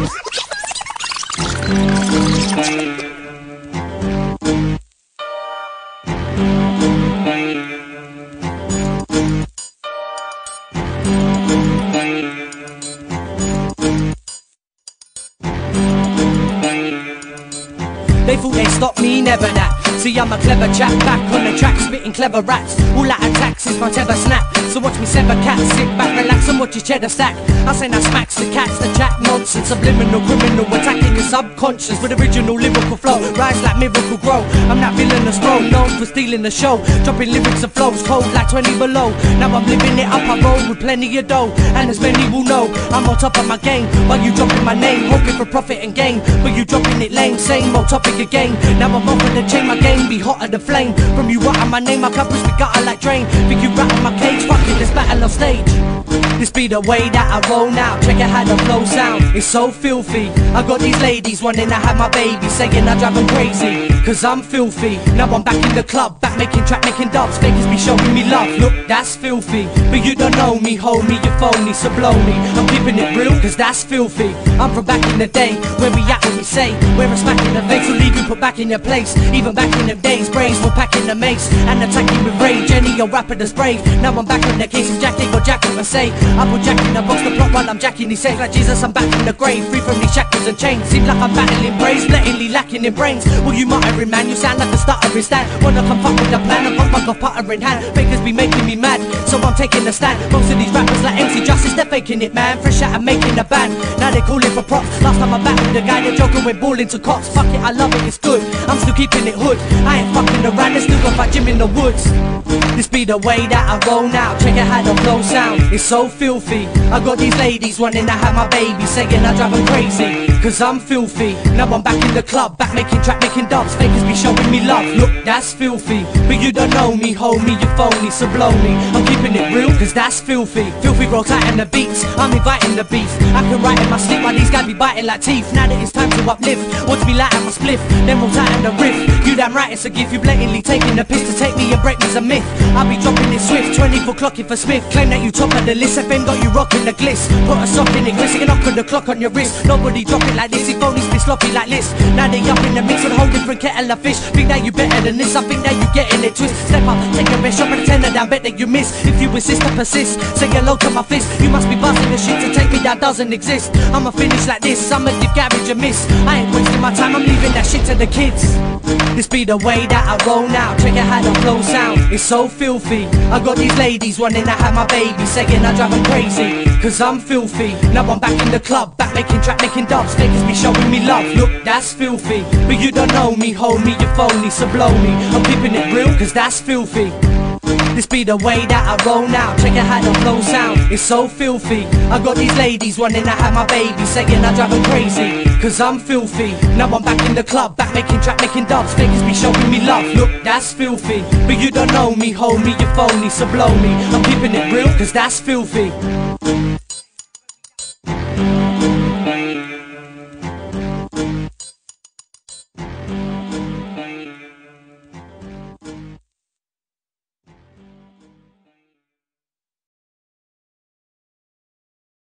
They thought they'd stop me, never that. See, I'm a clever chap, back on the track, spitting clever raps. All out attacks is my tether snap. So watch me sever cats, sit back, relax and watch your cheddar stack. I say that smacks the cats, the chat nonsense, subliminal, criminal, attacking your subconscious with original lyrical flow. Rise like miracle grow. I'm that villainous bro, known for stealing the show, dropping lyrics and flows cold like 20 below. Now I'm living it up, I roll with plenty of dough, and as many will know, I'm on top of my game. While you dropping my name, hoping for profit and gain, but you dropping it lame, same old topic again. Now I'm off with the chain, my game be hotter than flame. From you out of my name, I can push the gutter like drain. Think you rattle my cage, fuck it, this battle on stage. This be the way that I roll now, check it how the flow sound, it's so filthy. I got these ladies wanting to have my baby, saying I drive them crazy, cause I'm filthy. Now I'm back in the club, back making track, making dubs. Fakers be showing me love, look, that's filthy. But you don't know me, hold me, you phony, so blow me. I'm keeping it real, cause that's filthy. I'm from back in the day, where we at what we say, where it's back in the face, so leave you put back in your place. Even back in the days, brains were packing the mace, and attacking with rage, any old rapper that's brave. Now I'm back on the case, if Jack ain't got Jack what I say. I put Jack in the box, the plot while I'm jacking these safe. Like Jesus, I'm back in the grave, free from these shackles and chains. Seems like I'm battling brains, blatantly lacking in brains. Well, you muttering man, you sound like a stuttering stand. Wanna come fuck with the plan, I pop like a putter in hand. Fakers be making me mad, so I'm taking a stand. Most of these rappers like MC Justice, they're faking it man. Fresh out and making a band, now they're calling for props. Last time I battled the guy, they're joking with ball into cops. Fuck it, I love it, it's good, I'm still keeping it hood. I ain't fucking around, they still got my gym in the woods. This be the way that I roll now, check it how the flow sound, it's so filthy. I got these ladies wanting to have my baby, saying I drive them crazy, cause I'm filthy. Now I'm back in the club, back making track, making dubs. Fakers be showing me love, look, that's filthy. But you don't know me, hold me, you phony, so blow me. I'm keeping it real, cause that's filthy. Filthy roll tight in the beats, I'm inviting the beef. I can write in my sleep while these guys be biting like teeth. Now that it's time to uplift, watch me light up my spliff, then roll tight in the riff. You damn right it's a gift, you blatantly taking the piss to take me and break me's a myth. I'll be dropping it swift, 24 clocking for Smith. Claim that you top of the list, FM got you rocking the gliss. Put a sock in it, glisten and knock on the clock on your wrist. Nobody drop it like this, if only been sloppy like this. Now they up in the mix with a whole different kettle of fish. Think that you better than this, I think that you getting it twist. Step up, take a rest, drop a tenner down, bet that you miss. If you insist to persist, say hello to my fist. You must be buzzing the shit to take me down, doesn't exist. I'ma finish like this, I'ma give garage a miss. I ain't wasting my time, I'm leaving that shit to the kids. This be the way that I roll now, check it how the flow sound, it's so filthy. I got these ladies wanting to have my baby, saying I drive them crazy, cause I'm filthy. Now I'm back in the club, back making track, making dubs. Fakers be showing me love, look, that's filthy. But you don't know me, hold me, you phony, so blow me. I'm keeping it real, cause that's filthy. This be the way that I roll now, check it how the flow sound, it's so filthy. I got these ladies wanting to have my baby, saying I drive them crazy, cause I'm filthy. Now I'm back in the club, back making track, making dubs. Fakers be showing me love, look, that's filthy. But you don't know me, hold me, you phony, so blow me. I'm keeping it real, cause that's filthy.